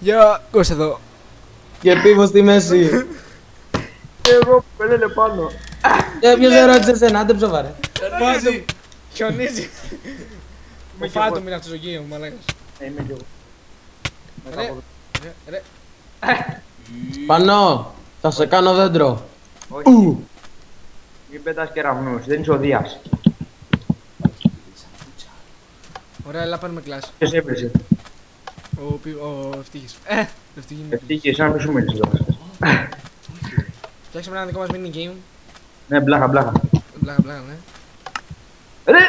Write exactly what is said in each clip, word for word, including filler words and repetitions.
Γεια, Κώστα εδώ. Και πίβο στη μέση. Και εγώ που πελέλε πάνω. Ε, ποιος δεν ρώτησε εσένα, άντε ψοβάρε. Χιονίζει. Χιονίζει. Μου φάει το μήνα αυτό το γείο μου, μαλάκας. Ε, είμαι κι εγώ. Ρε, ρε. Πανώ, θα σε κάνω δέντρο. Όχι. Μην πετάς κεραυνούς, δεν είσαι ο Δίας. Ωραία, έλα πάρουμε κλάση. Ποιος έπαιζε. Ο, πι- ο Ευτύχης. Ε, Ευτύχη είναι. Ευτύχη, σαν να μην σου μείνεις εδώ. Φτιάξαμε ένα δικό μας mini game. Ναι, μπλάχα, μπλάχα. Μπλάκα, μπλάκα, ναι. Ρε!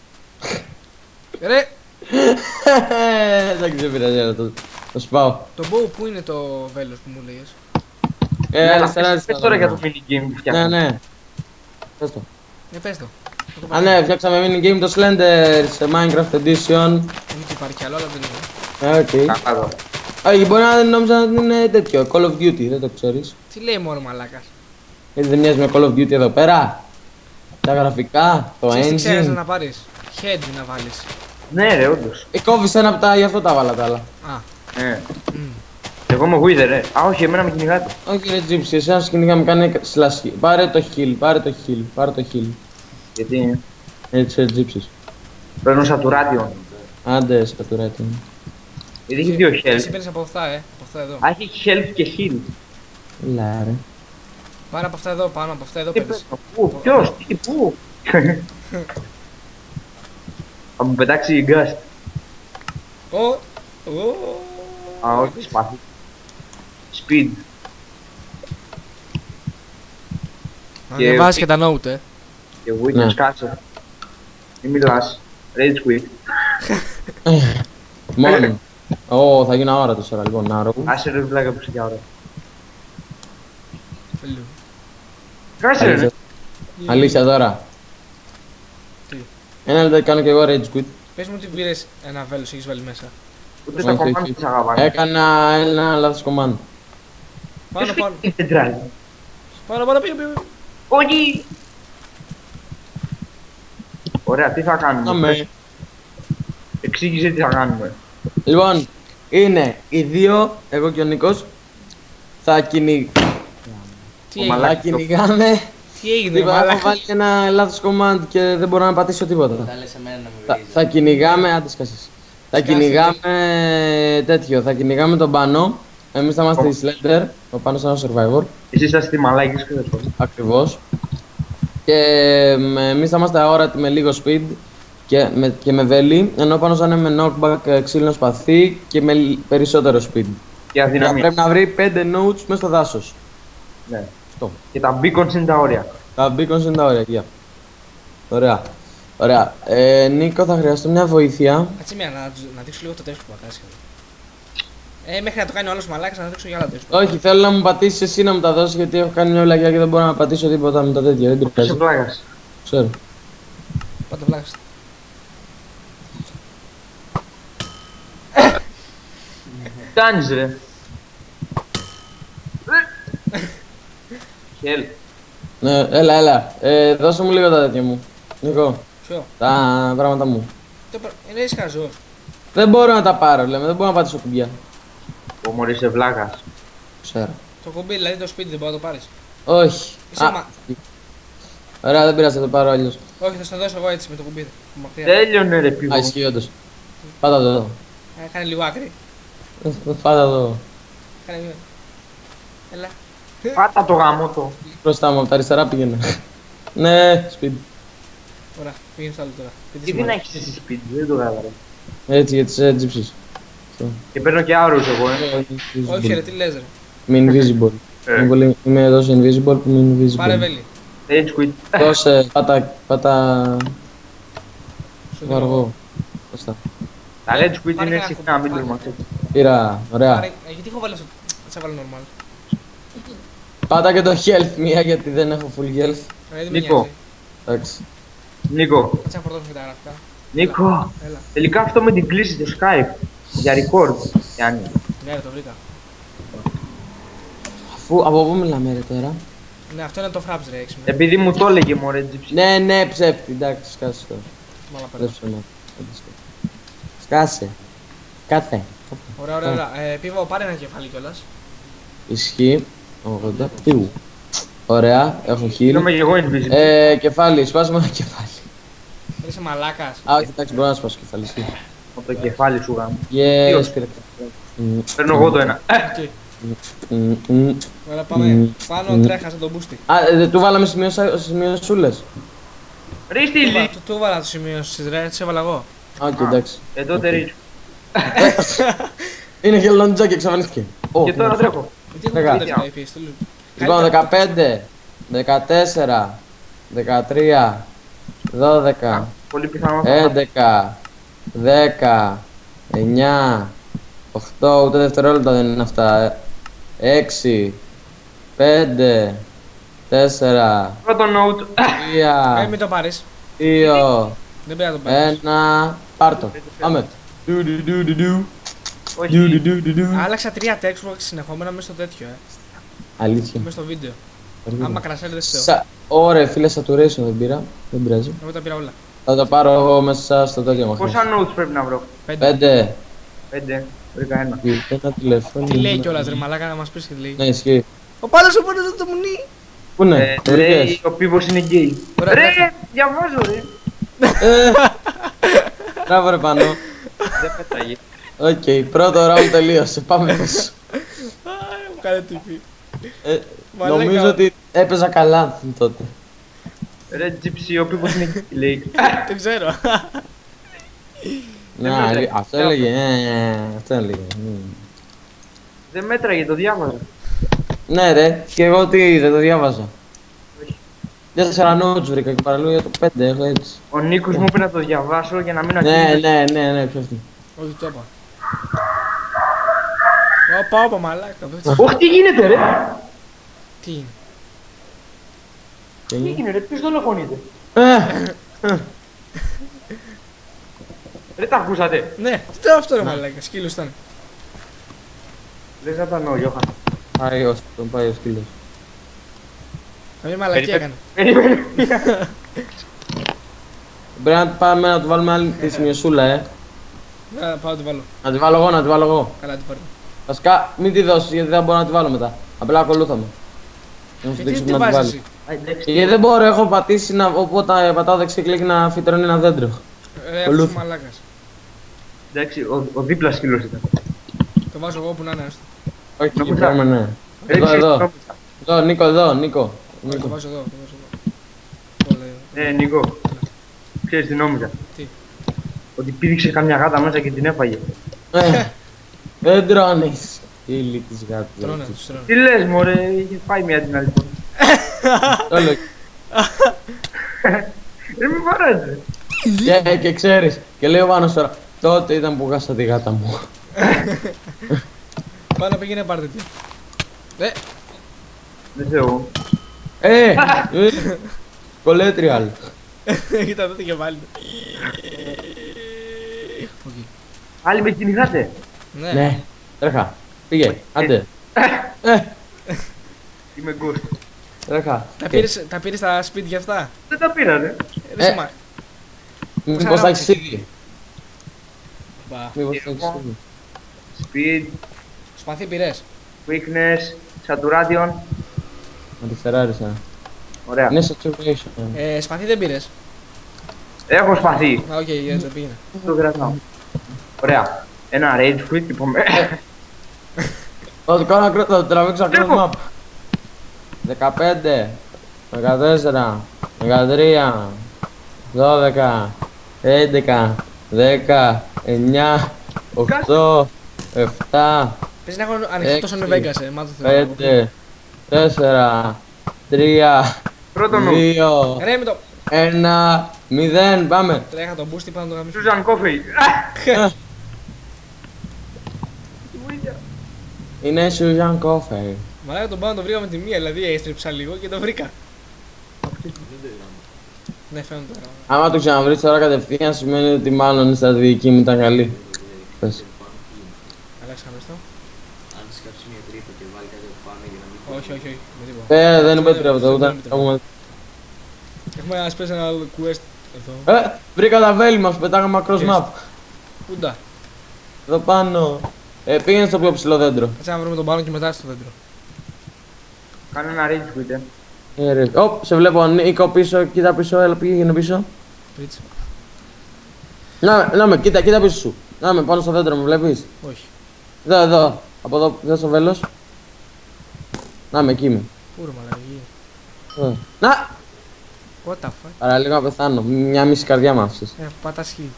Ρε, Δεν ξέρω πειράζει, το το σπάω. το bow που είναι το βέλος που μου λέγες. Ε, Ναι, αριστερά, πες- αριστερά. Πες τώρα για το mini game που Ναι, φτιάχνουμε. ναι. Πες το. Ναι, πες το. Θα το Α, πάρω. ναι, φτιάξαμε mini game το Slender σε Minecraft Edition. Δεν υπάρχει κι άλλο, αλλά δεν είναι. Ε, οκ. Καλά εδώ. Όχι, μπορεί να νόμιζα ότι είναι τέτοιο, Call of Duty, δεν το ξέρεις. Τι λέει μόνο μαλάκας. Γιατί δεν μοιάζει με Call of Duty εδώ πέρα. Τα γραφικά, το Ξέρεις τι ξέρεις engine. να πάρεις. Head να βάλεις. Ναι ρε, όντως. Ε, κόβεις ένα από τα, γι' αυτό τα βάλα τα άλλα. Α, Ναι. μμ. Εγώ είμαι Wither, ρε. Α, όχι, εμένα με κυνηγάει το. Όχι ρε Gypsy, εσένα σου κυνηγά με κάνει slash. Πάρε το heal, πάρε το heal, πάρε το heal. Γιατί Έτσι ρε Gypsy. παίρνω σατουράτιον. Άντε, σκατουράτη. Γιατί έχει δύο Εσύ health. παίρνεις από αυτά, ε. Από αυτά εδώ. Α, έχει health και heal. Λά ρε. Πάρε από αυτά εδώ, πάνω από αυτά εδώ Τι παίρνεις. παίρνω, πού, ποιος, τι, πού. Θα μου πετάξει η γκάστ. Ω, ω. Α, όχι, σπάθη. Speed. Να Και- διαβάζεις και τα note, ε. Και Wither, Ναι. σκάσε. Μην μιλάς. Rage quit. Μόνο. Ω, θα γίνω αόρατος τώρα λοιπόν, να ρω. Άσε ρε βλάκα που σε για ώρα. Φελού. Κάσε ρε. Αλήθεια τώρα. Τι. Ένα λεπτό κάνω και εγώ rage quit. Πες μου ότι πήρες ένα βέλος, έχεις βάλει μέσα. Ούτε τα Όχι, κομμάτια όχι. της αγαπάνε. Έκανα ένα λάθος command. Πάνω, πάνω. Τι πετράει. Πάνω, πάνω, πήγε, πήγε. Όχι. Ωραία, τι θα κάνουμε. Αμέ. Εξήγησε τι θα κάνουμε. Λοιπόν, είναι οι δύο, εγώ και ο Νίκος, θα κυνηγ... Τι Ο έγινε, θα κυνηγάμε. τι έγινε, Είπα, έχω μαλάκα. βάλει ένα λάθος command και δεν μπορώ να πατήσω τίποτα. Θα λες εμένα να με Θα, βρίζεις. θα κυνηγάμε, άντε σκάσεις. Θα Σκάσε, κυνηγάμε τέτοιο, θα κυνηγάμε τον Πάνο. Εμείς θα είμαστε οι Slender, ο Πάνος είναι ένα survivor, Εσύ είσαι στη μαλάκη και δεν το. ακριβώς. Και με- εμείς θα είμαστε αόρατοι με λίγο speed και με, και με βέλη, ενώ ο Πάνος θα είναι με knockback, ε, ξύλινο σπαθί και με λ- περισσότερο speed. Και Και θα αδυναμία. πρέπει να βρει πέντε notes μέσα στο δάσος. Ναι. Αυτό. Και τα beacons είναι τα όρια. Τα beacons είναι τα όρια, γεια. Ωραία. Ωραία. Ε, Νίκο, θα χρειαστώ μια βοήθεια. Κάτσε μία, να, να δείξω λίγο το τest που πατάς. Ε, μέχρι να το κάνει ο άλλος μαλάκας να δείξω για άλλα τest. Όχι, θέλω να μου πατήσει εσύ να μου τα δώσει γιατί έχω κάνει μια βλαγιά και δεν μπορώ να πατήσω τίποτα με τα τέτοια. Δεν Είσαι πειράζει. πλάκας. Ξέρω. Πάτε βλάκας. Τι κάνεις ρε. Χέλ. Ναι, έλα, έλα. Ε, δώσε μου λίγο τα τέτοια μου. Νίκο, Ποιο. τα πράγματα μου. Το πρα- Είναι είσαι χαζός. Δεν μπορώ να τα πάρω, λέμε. Δεν μπορώ να πατήσω κουμπιά. Ω μωρή είσαι βλάκας. Ξέρω. Το κουμπί, δηλαδή το σπίτι δεν μπορεί να το πάρεις. Όχι. Είσαι Α, μα- Ωραία, δεν πειράζει, θα το πάρω αλλιώς. Όχι, θα στο δώσω εγώ έτσι με το κουμπί. Μου μακριά. Τέλειωνε ρε πίβο. Α, ισχύει όντως. Πάτα εδώ. Ε, Κάνε λίγο άκρη. Πάτα εδώ. Κάνε λίγο. Έλα. Πάτα το γαμό το. Μπροστά μου, από τα αριστερά πήγαινε. Ναι, σπίτι. Ωραία, πήγαινε στο άλλο τώρα. Πείτε Τι στη δεν μάνα. έχεις εσύ σπίτι, δεν το κατάλαβα. Έτσι, για τις ε, gypsies. Και παίρνω και άρρους εγώ, ε. Όχι ρε, τι λες ρε. Είμαι invisible. Ε. Είμαι, πολύ... Είμαι εδώ σε invisible που είμαι invisible. Πάρε βέλη. Rage quit. Δώσε, πάτα, πάτα, Σου βαργό. δίνω. Μπροστά. Τα rage quit Πάρε είναι ένα συχνά, μην κουμπί, τολμάς. Πήρα, ωραία. Πάρε- ε, Γιατί έχω βάλει αυτό. Θα σε βάλω normal. Πάτα και το health μία γιατί δεν έχω full health. Ε, δεν με Νίκο. νοιάζει. Εντάξει. Νίκο, Κάτσε να φορτώσουμε και τα γραφικά. Νίκο. Έλα. Τελικά αυτό με την κλίση του Skype. Για record. Γιάννη. Ναι, ρε, το βρήκα. Αφού, από πού μιλάμε ρε τώρα. Ναι, αυτό είναι το fraps ρε, έξι με. Επειδή μου το έλεγε μωρέ Gypsy. Ναι, ναι, ψεύτη, εντάξει, σκάσε τώρα. Μάλα Δεν πέρα. ψέμα. Σκάσε. Κάθε. Ωραία, ωραία, ωραία. Ε, Πίβο, πάρε ένα κεφάλι κιόλας. Ισχύει. ογδόντα. Ιου. Ωραία, έχω χείλ. Είμαι και εγώ invisible. Ε, κεφάλι, σπάσουμε ένα κεφάλι. Είσαι μαλάκας. Α, όχι, εντάξει, μπορώ να σπάσω κεφάλι. ισχύει. Από το κεφάλι σου γάμο. Yes, Τι κύριε. Παίρνω εγώ το ένα. Οκ. Μμ, μμ. Ωραία, πάμε. Πάνω τρέχα σαν τον μπούστι. Α, ε, δεν του βάλαμε σημειώσα- σημειωσούλες. Ρε στήλη. Του του έβαλα το σημείο στις ρε, τις έβαλα εγώ. Α, οκ, εντάξει. Ε, τότε ρίτσου. Είναι χελόντζα και εξαφανίστηκε. Ω, Και τώρα τρέχω. Γιατί έχουμε Δέκα. πέντε λεπτά στο loot. Λοιπόν, δεκαπέντε, δεκατέσσερα, δεκατρία, δώδεκα, Πολύ πιθανό. έντεκα, δέκα, εννιά, οκτώ, ούτε δευτερόλεπτα δεν είναι αυτά. έξι, πέντε, τέσσερα, Πρώτο note. Ε, τρία, μην το πάρεις. δύο, Δεν πρέπει να το πάρεις. ένα, πάρτο. Πάμε. Ντου ντου ντου ντου ντου. Ντου Όχι. ντου ντου ντου ντου. Άλλαξα τρία textbox συνεχόμενα μέσα στο τέτοιο, ε. Αλήθεια. Μέσα στο βίντεο. Άμα κρασάρει δεν φταίω. Σα... Ωραία, φίλε, saturation δεν πήρα. Δεν πειράζει. Εγώ τα πήρα όλα. Θα τα πάρω εγώ μέσα στο τέτοιο μαχαίρι. Πόσα notes πρέπει να βρω. Πέντε. Πέντε. Πέντε. Βρήκα ένα. Ένα τηλέφωνο. Τι λέει κιόλας ρε μαλάκα να μας πεις τι λέει. Ναι, ισχύει. Ο Πάλος ο Πάλος το μουνί. Πού είναι, Ε, το λέει βρήκες? ο πίβος είναι γκέι. Ωραία, Ρε, τρέχα. διαβάζω ρε. Ε, Μπράβο ρε Πανώ. Δεν πέταγε. Οκ, πρώτο round τελείωσε. Πάμε πίσω. Μου κάνε τύπη. Ε, Μαλάκα. Νομίζω ότι έπαιζα καλά τότε. Ρε τζιψί, ο πίβος είναι γκέι λέει. Δεν ξέρω. Να, μέτραγε. αλη- αυτό έλεγε. ε, Αυτό έλεγε. μ. Δεν μέτραγε, το διάβαζα. Ναι ρε, και εγώ τι, δεν το διάβαζα. Όχι. Τέσσερα notes βρήκα και παραλόγω για το πέντε, έχω έτσι. Ο Νίκος μου είπε να το διαβάσω για να μην Ναι, ακίνει. ναι, ναι, ναι, ποιος είναι. Όχι το είπα. Όπα, όπα μαλάκα. δεν- Όχι, τι γίνεται ρε. Τι είναι. Τι Τι είναι? γίνεται ρε, ποιος δολοφονείται. Ε, Ρε τα ακούσατε. Ναι, τι ήταν αυτό ρε μαλάκα. Σκύλος ήταν. Λες να ήταν ο Γιώχαν. Πάει ο, τον πάει ο σκύλος. Καμία μαλακή έκανε. Περίμενε. Πρέπει να πάμε να του βάλουμε άλλη τη σημειωσούλα, ε. Να πάω να τη βάλω. Να τη βάλω εγώ, να τη βάλω εγώ. Καλά την πάρω. Βασικά, μην τη δώσεις γιατί δεν μπορώ να τη βάλω μετά. Απλά ακολούθαμε. Να σου Γιατί δείξω τι που να τη βάζεις βάλει. εσύ. Γιατί δεν μπορώ, έχω πατήσει να, οπότε πατάω δεξί κλικ να φυτρώνει ένα δέντρο. Ρε αυτός Ακολούθα. ο μαλάκας. Εντάξει, ο, ο δίπλα σκύλος ήταν. Το βάζω εγώ που να είναι άστο. Όχι, Νόμιζα- κοιτάμε, ναι. Ρε, Εδώ, ξέρεις, εδώ. νόμιζα. Εδώ, Νίκο, εδώ, Νίκο. Όχι, το Νίκο. βάζω εδώ. Το βάζω εδώ. Το λέω. Ε, Νικό. Ξέρεις τι νόμιζα. Τι. Ότι πήδηξε καμιά γάτα μέσα και την έφαγε. Ε, Δεν τρώνεις. Ήλι της γάτης. Τρώνε, τους τρώνε. Τι λες μωρέ, είχε φάει μια την άλλη φορά. Το λέω. Ρε μη βαράζει. Και, και ξέρεις, και λέει ο Βάνος τώρα, τότε ήταν που γάσα τη γάτα μου. Πάνω πήγαινε πάρτε τι. Ε, Δεν ξέρω εγώ. Ε, ε, κολέτριαλ. κοίτα εδώ το κεφάλι του. Οκ. Άλλοι με κυνηγάτε. Ναι. Ναι, τρέχα, πήγε, άντε. Ε, Είμαι ghost. τρέχα. Τα πήρες, τα πήρες στα σπίτια αυτά. Δεν τα πήρα ρε. Ρε Ε. σωμα. Μήπως θα έχεις ήδη. Μπα. Μήπως θα έχεις ήδη. Speed, Σπαθί πήρες. weakness, saturation. Αντιφεράρισα. Ωραία. Είναι saturation. Ε, σπαθί δεν πήρες. Έχω σπαθεί. Α, οκ, έτσι πήγαινε. Το κρατάω. Ωραία. Ένα rage quit λοιπόν. Θα το κάνω ακρό, θα το τραβήξω across Τρέχω. map. δεκαπέντε, δεκατέσσερα, δεκατρία, δώδεκα, έντεκα, δέκα, εννιά, οκτώ, επτά, Πες να έχω ανοιχτό τόσο Έξι, με Vegas, ε, μάθω θέλω. πέντε, τέσσερα, τρία, Πρώτο νου. δύο, Ρε με το... ένα, μηδέν, πάμε. Τρέχα τον boost, είπα να το γαμίσω. Susan Coffee. Ε, Είναι Susan Coffey. Μαλάκα τον πάνω το βρήκα με τη μία, δηλαδή έστριψα λίγο και το βρήκα. Ναι, φαίνεται τώρα. Άμα το ξαναβρεις τώρα κατευθείαν σημαίνει ότι μάλλον η στρατηγική μου ήταν καλή. Πες. Αλλάξαμε το. Αν σκάψει μια τρύπα και βάλει κάτι από πάνω για να μην Όχι, όχι, όχι. Με τίποτα. Ε, δεν είναι πέτρεπε το ούτε. Δεν επιτρέπεται. Έχουμε ένα special quest εδώ. Ε, βρήκα τα βέλη μας, πετάγαμε across Yes. map. Πούντα. Εδώ πάνω. Ε, πήγαινε στο πιο ψηλό δέντρο. Κάτσε να βρούμε τον μπάλον και μετά στο δέντρο. Κάνε ένα rage quit, ε. Ε, ρε. Ωπ, σε βλέπω Νίκο πίσω, κοίτα πίσω, έλα πήγαινε πίσω. Πίτσα. Να, να με, κοίτα, κοίτα πίσω σου. Να με, πάνω στο δέντρο, με βλέπεις. Όχι. Εδώ, εδώ. Από εδώ, εδώ στο βέλος. Να με, εκεί είμαι. Πού ρε μαλακή. Ε. Να! What the fuck. Άρα λίγο να πεθάνω. Μια μισή καρδιά μ' άφησες. Ε, πάτα hit.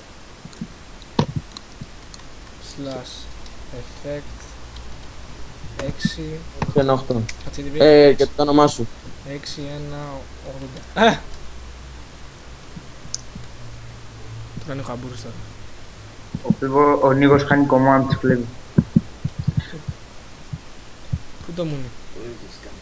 Slash. Effect. έξι. Ένα οκτώ. Κάτσε την Ε, και το όνομά σου. έξι, ένα, ογδόντα. Α! Του κάνει ο καμπούρος τώρα. Ο, Πίβο, ο Νίκος κάνει command, τους κλέβει. Πού το μουνί. Το ίδιος κάνει.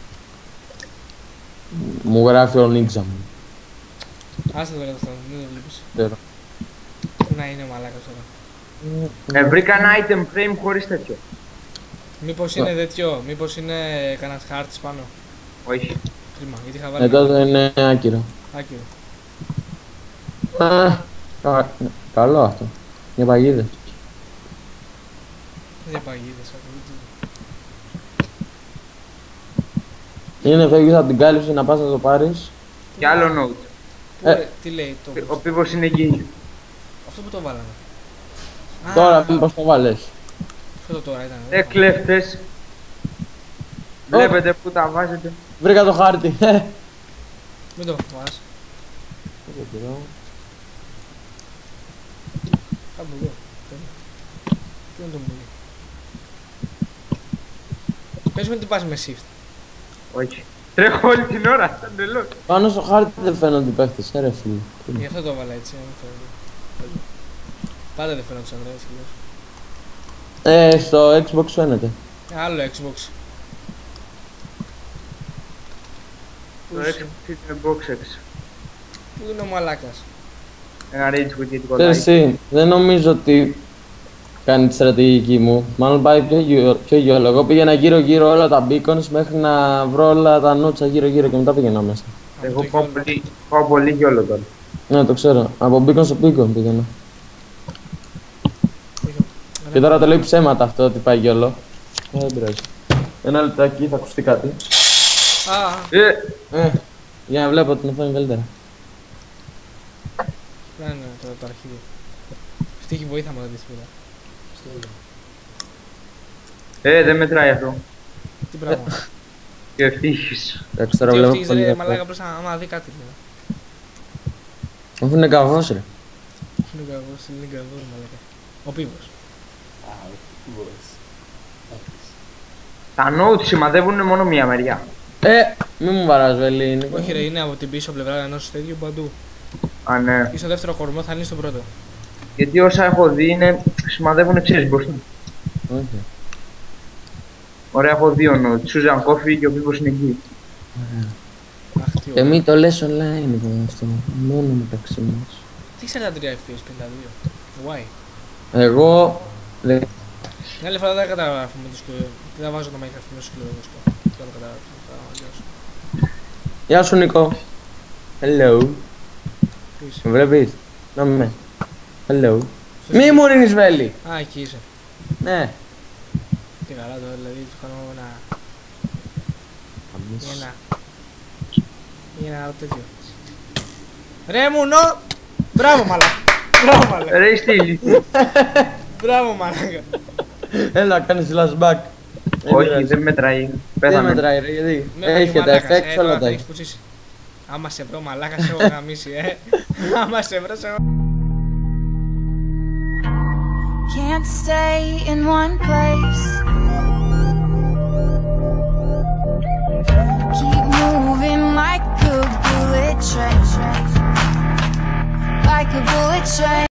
Μου γράφει ο Νίξα μου. Άσε το αυτό, δεν το βλέπεις. Ξέρω. Πού να είναι ο μαλάκας τώρα. Ε, βρήκα ένα item frame χωρίς τέτοιο. Μήπως είναι τέτοιο, μήπως είναι κανένας χάρτης πάνω. Όχι. Κρίμα, γιατί είχα βάλει Ε, τότε είναι άκυρο. άκυρο. Α, κα- καλό αυτό. Για παγίδες. Δεν παγίδες, αυτό. Είναι φεύγεις από την κάλυψη να πας να το πάρεις. Και άλλο note. Πού, Ε. ρε, τι λέει το. Ο Πίβος είναι εκεί. Αυτό που το βάλαμε. Α, Τώρα μήπως το βάλες. Αυτό το τώρα ήταν. Ε, κλέφτες. Βλέπετε που τα βάζετε. Βρήκα το χάρτη. Ε. Μην το φοβάσαι. Κάπου εδώ. Πού είναι το μουλί. Πες μου τι πας με shift. Όχι. Τρέχω όλη την ώρα, σαν τελώς. Πάνω στο χάρτη δεν φαίνονται οι παίχτες, ε, ρε φίλε. Γι' αυτό το έβαλα έτσι, να μην φαίνεται. Πάντα δεν φαίνονται τους Ανδρέας χιλιάς. Ε, στο Xbox φαίνεται. Άλλο Xbox. Το Xbox είναι box X. Πού είναι ο μαλάκας. Ένα rage quit γιατί Ξέρεις κολλάει. εσύ, δεν νομίζω ότι κάνει τη στρατηγική μου. Μάλλον πάει πιο, γιο- πιο γιόλο. Εγώ πήγαινα γύρω-γύρω όλα τα beacons μέχρι να βρω όλα τα νότσα γύρω-γύρω και μετά πήγαινα μέσα. Εγώ πάω πολύ, πάω πολύ γιόλο τώρα. Ναι, το ξέρω. Από beacon στο beacon πήγαινα. Και τώρα το λέει ψέματα αυτό ότι πάει γιόλο. Ε, δεν πειράζει. Ένα λεπτάκι, θα ακουστεί κάτι. Α, Ε, Ε, για να βλέπω την οθόνη καλύτερα. να είναι το, το αρχίδι. Αυτή έχει βοήθεια μου δεν τη σπουδά. ε, δεν μετράει αυτό. Τι πράγμα. Και ευτύχεις. Εντάξει, τώρα Τι βλέπω. ευτύχεις ρε μαλάκα απλώς άμα δει κάτι. Αφού είναι καβός ρε. Είναι καβός, είναι καβός μαλάκα. Ο Πίβος. Α, τι μπορείς. Τα notes σημαδεύουν μόνο μία μεριά. Ε, μη μου βαράς βέλη, είναι. Όχι ρε, είναι από την πίσω πλευρά ενός τέτοιου παντού. Α, ναι. Ή στο δεύτερο κορμό θα είναι στον πρώτο. Γιατί όσα έχω δει είναι σημαδεύουν ξέρεις μπροστά. Όχι. Ωραία, έχω δύο notes. Σούζαν Κόφι και ο Πίβος είναι εκεί. Αχ, τι Και ωραία. μη το λες online λοιπόν αυτό. Μόνο μεταξύ μας. Τι σαράντα τρία εφ πι ες, πενήντα δύο. Why. Εγώ. Δε... Την άλλη φορά δεν καταγράφω με το σκληρό. Δεν θα βάζω το Minecraft με το σκληρό εγώ στο. Δεν το καταγράφω. Θα αγιώσω. Γεια σου Νικό. Hello. Πού είσαι. Με βλέπεις. Να με. Hello. Μη μου ρίνεις βέλη. Α, εκεί είσαι. Ναι. Τι καλά τώρα, δηλαδή του κάνω ένα. Ή ένα. Ή ένα άλλο τέτοιο. Ρε μου νο! Μπράβο μαλάκα! Μπράβο μαλάκα! Ρε είστε ηλικία. Μπράβο μαλάκα! Έλα κάνεις flashback. Όχι, δεν μετράει. Δεν Πέθαμε. μετράει ρε γιατί. Με Έχει και τα μαλάκας, ε, effects τώρα όλα θα τα έχεις έχει. πουτσίσει. Άμα σε βρω μαλάκα σε έχω γαμίσει, ε! Άμα σε βρω σε έχω. Can't stay in one place. Keep moving like a bullet train. Like a bullet train.